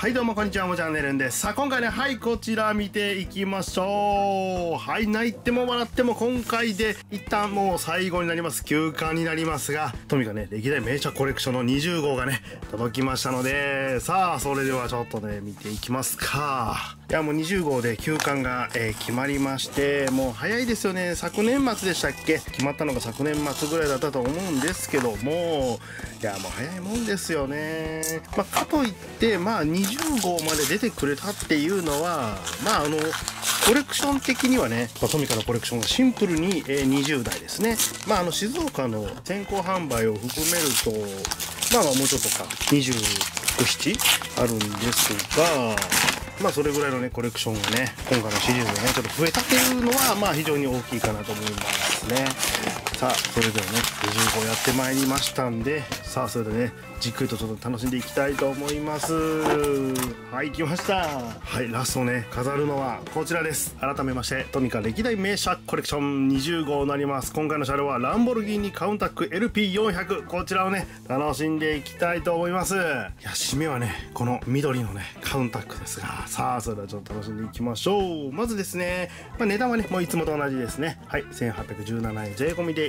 はいどうもこんにちは、もチャンネルです。さあ今回ね、はいこちら見ていきましょう。はい、泣いても笑っても今回で一旦もう最後になります。休刊になりますが、トミカね歴代名車コレクションの20号がね届きましたので、さあそれではちょっとね見ていきますか。いやもう20号で休刊が、決まりまして、もう早いですよね。昨年末でしたっけ、決まったのが昨年末ぐらいだったと思うんですけども、いやもう早いもんですよね。まあ、かといってまあ20号まで出てくれたっていうのは、まあコレクション的にはね、トミカのコレクションがシンプルに20台ですね。まあ静岡の先行販売を含めると、まあもうちょっとか26、7あるんですが、まあそれぐらいのねコレクションがね今回のシリーズでねちょっと増えたっていうのはまあ非常に大きいかなと思いますね。さあそれではね20号やってまいりましたんで、さあそれでねじっくりとちょっと楽しんでいきたいと思います。はい来ました。はい、ラストね飾るのはこちらです。改めましてトミカ歴代名車コレクション20号になります。今回の車両はランボルギーニカウンタック LP400、 こちらをね楽しんでいきたいと思います。いや締めはねこの緑のねカウンタックですが、さあそれではちょっと楽しんでいきましょう。まずですね、まあ、値段はねもういつもと同じですね。はい、1817円税込みで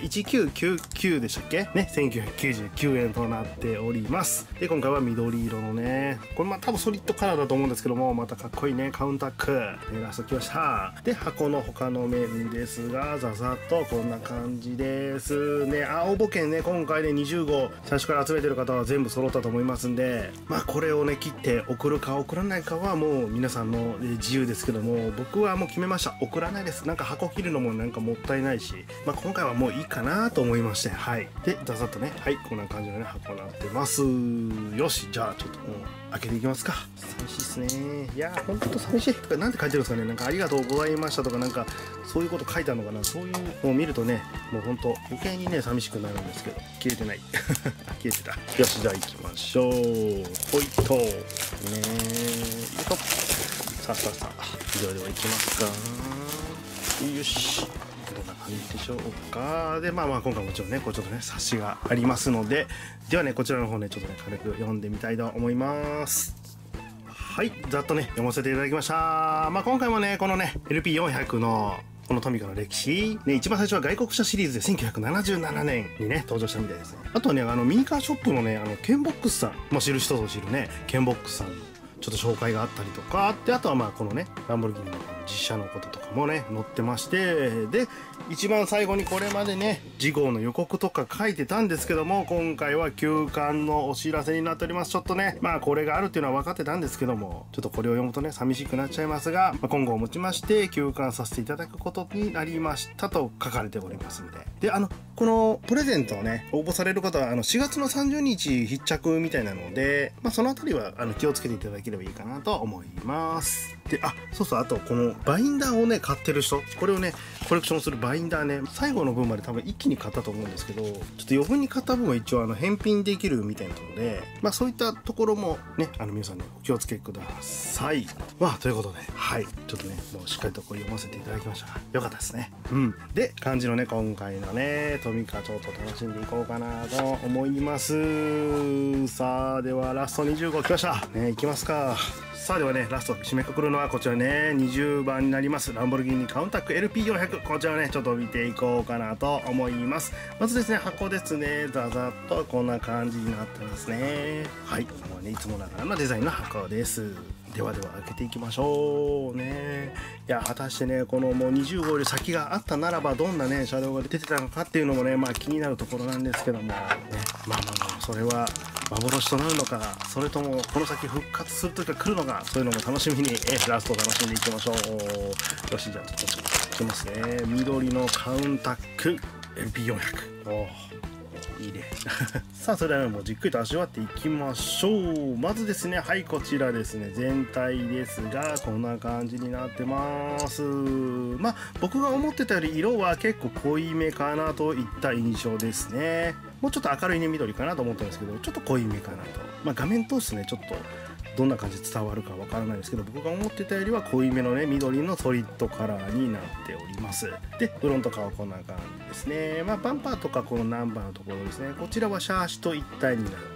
1999でしたっけね、1999円となっております。で今回は緑色のね、これまあ多分ソリッドカラーだと思うんですけども、またかっこいいねカウンタック、ラストきました。で箱の他の面ですが、ざざっとこんな感じですね。応募券ね今回ね20号最初から集めてる方は全部揃ったと思いますんで、まあこれをね切って送るか送らないかはもう皆さんの自由ですけども、僕はもう決めました。送らないです。なんか箱切るのもなんかもったいないし、まあ今回はもういいかなと思いまして、はい。でざざっとね、はいこんな感じのね箱になってます。よし、じゃあちょっともう開けていきますか。寂しいですね。いやーほんと寂しい。とかなんて書いてるんですかね。なんかありがとうございましたとかなんかそういうこと書いてあるのかな。そういうのを見るとね、もうほんと余計にね寂しくなるんですけど、消えてない消えてた。よし、じゃあ行きましょう。ほいとねー、よいと。さあさあさあ、では行きますか。よし、どんな感じでしょうか。でまあ今回もちろんねこうちょっとね冊子がありますので、ではねこちらの方ねちょっとね軽く読んでみたいと思います。はい、ざっとね読ませていただきました。まあ今回もねこのね LP400 のこのトミカの歴史、ね、一番最初は外国車シリーズで1977年にね登場したみたいですね。あとはねミニカーショップのねケンボックスさん、まあ、知る人ぞ知るねケンボックスさんのちょっと紹介があったりとかで、あとはまあこのねランボルギーニの実車のこととかもね載ってまして、で一番最後にこれまでね次号の予告とか書いてたんですけども、今回は休刊のお知らせになっております。ちょっとねまあこれがあるっていうのは分かってたんですけども、ちょっとこれを読むとね寂しくなっちゃいますが、まあ、今後をもちまして休刊させていただくことになりましたと書かれておりますので、でこのプレゼントをね応募される方は4月の30日必着みたいなので、まあ、そのあたりは気をつけていただければいいかなと思います。でそうそう、あとこのバインダーをね買ってる人、これをねコレクションするバインダーね最後の分まで多分一気に買ったと思うんですけど、ちょっと余分に買った分は一応返品できるみたいなので、まあそういったところもね皆さんねお気をつけください。ということで、はいちょっとねもうしっかりとこう読ませていただきましたがよかったですね。で感じのね今回のねトミカちょっと楽しんでいこうかなと思います。さあではラスト20号来ましたね、いきますか。さあではねラスト締めくくるのはこちらね20番になりますランボルギーニカウンタック LP400、 こちらをねちょっと見ていこうかなと思います。まずですね箱ですね、ざざっとこんな感じになってますね。はい、もうねいつもながらのデザインの箱です。では開けていきましょうね。いや果たしてねこのもう20号より先があったならばどんなね車両が出てたのかっていうのもねまあ気になるところなんですけどもね、まあそれは幻となるのか、それともこの先復活する時が来るのか、そういうのも楽しみにラストを楽しんでいきましょう。よし、じゃあちょっといきますね。緑のカウンタック LP400、いいねさあそれではもうじっくりと味わっていきましょう。まずですね、はいこちらですね、全体ですがこんな感じになってます。まあ僕が思ってたより色は結構濃いめかなといった印象ですね。もうちょっと明るいね緑かなと思ったんですけど、ちょっと濃いめかなと。まあ画面通すねちょっとどんな感じで伝わるかわからないですけど、僕が思ってたよりは濃いめのね緑のソリッドカラーになっております。でフロント側はこんな感じですね。まあバンパーとかこのナンバーのところですね、こちらはシャーシと一体になってます。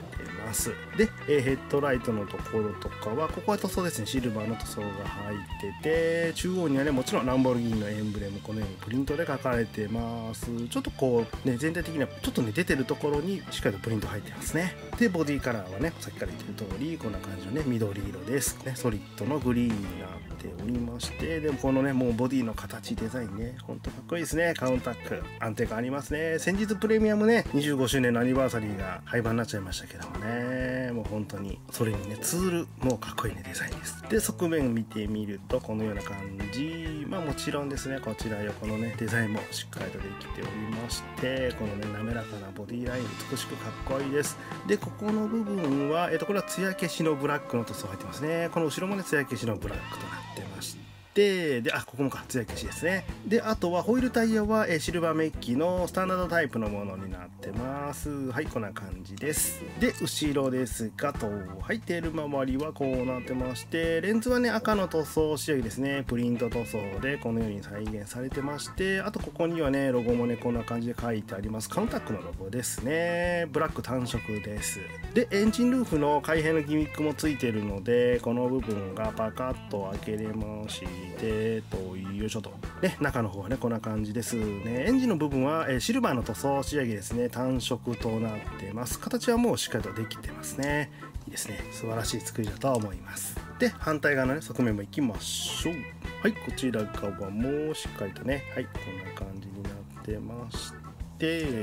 ます。で、ヘッドライトのところとかはここは塗装ですね、シルバーの塗装が入ってて、中央にはねもちろんランボルギーニのエンブレムこのようにプリントで書かれてます。ちょっとこうね全体的にはちょっとね出てるところにしっかりとプリント入ってますね。でボディカラーはねさっきから言ってる通りこんな感じのね緑色ですね、ソリッドのグリーンになっておりまして、でもこのねもうボディの形デザインねほんとかっこいいですね。カウンタック安定感ありますね。先日プレミアムね25周年のアニバーサリーが廃盤になっちゃいましたけどもね、もう本当にそれにね通るもうかっこいいねデザインです。で側面見てみるとこのような感じ、まあもちろんですねこちら横のねデザインもしっかりとできておりまして、このね滑らかなボディライン美しくかっこいいです。でここの部分はこれは艶消しのブラックの塗装入ってますね。この後ろもね艶消しのブラックとなってまして、でここも艶消しですね。であとはホイールタイヤはシルバーメッキのスタンダードタイプのものになってます。はいこんな感じです。で後ろですがテール周りはこうなってまして、レンズはね赤の塗装仕上げですね、プリント塗装でこのように再現されてまして、あとここにはねロゴもねこんな感じで書いてあります。カウンタックのロゴですね。ブラック単色です。でエンジンルーフの開閉のギミックもついてるので、この部分がパカッと開けれましてよいしょとね、中の方はねこんな感じですね。エンジンの部分はシルバーの塗装仕上げですね、単色となってます。形はもうしっかりとできてますね。いいですね、素晴らしい作りだと思います。で反対側のね側面もいきましょう。はいこちら側もしっかりとねはいこんな感じになってまして、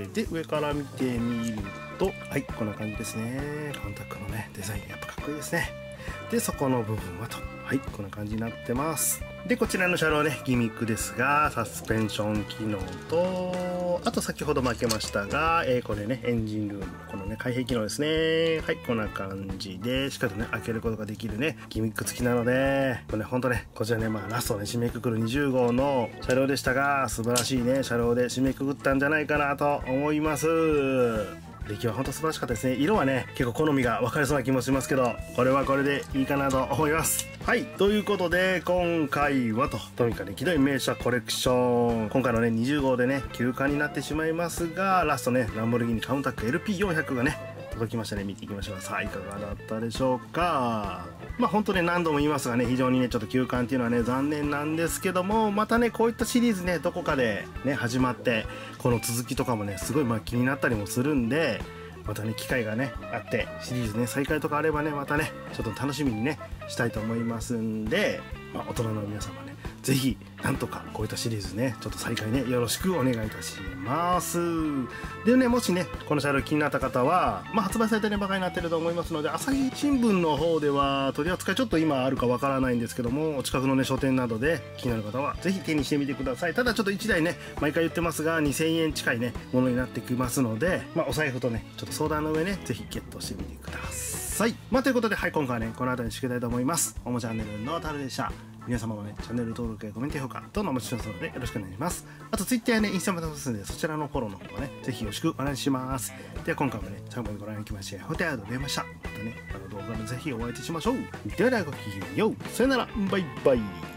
で上から見てみるとはいこんな感じですね。カウンタックのねデザインやっぱかっこいいですね。でそこの部分はとはいこんな感じになってます。でこちらの車両ねギミックですが、サスペンション機能とあと先ほど負けましたが、これねエンジンルームのこのね開閉機能ですね。はいこんな感じでしっかりとね開けることができるねギミック付きなので、これねほんとねこちらねラストをね締めくくる20号の車両でしたが、素晴らしいね車両で締めくくったんじゃないかなと思います。出来は本当素晴らしかったですね。色はね結構好みが分かれそうな気もしますけど、これはこれでいいかなと思います。はいということで今回はトミカ歴代名車コレクション、今回のね20号でね休刊になってしまいますが、ラストねランボルギーニカウンタック LP400 がね届きましたね。見ていきましょう。さあいかがだったでしょうか。本当ね何度も言いますがね非常にねちょっと休刊っていうのはね残念なんですけども、またねこういったシリーズねどこかでね始まってこの続きとかもねすごい気になったりもするんで、またね機会がねあってシリーズね再開とかあればねまたねちょっと楽しみにねしたいと思いますんで、大人の皆様ねぜひなんとかこういったシリーズねちょっと再開ねよろしくお願いいたします。でねもしねこの車両気になった方は、発売されてねばかりになってると思いますので、朝日新聞の方では取り扱いちょっと今あるかわからないんですけども、お近くのね書店などで気になる方はぜひ手にしてみてください。ただちょっと1台ね毎回言ってますが2000円近いねものになってきますので、お財布とねちょっと相談の上ねぜひゲットしてみてください。ということで今回はねこの辺りにしていきたいと思います。おもチャンネルのタルでした。皆様もねチャンネル登録やコメント評価どんどんお待ちしてますのでよろしくお願いします。あと Twitter やねインスタもやってますので、そちらのフォローの方はねぜひよろしくお願いします。では今回もね最後までご覧いただきましてホテルでございました。またね動画でぜひお会いいたしましょう。ではごきげんよう。さよなら。バイバイ。